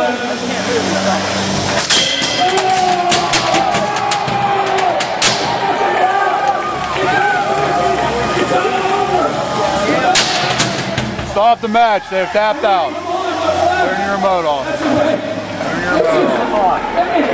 Stop the match. They're tapped out. Turn your remote off. Turn your remote off.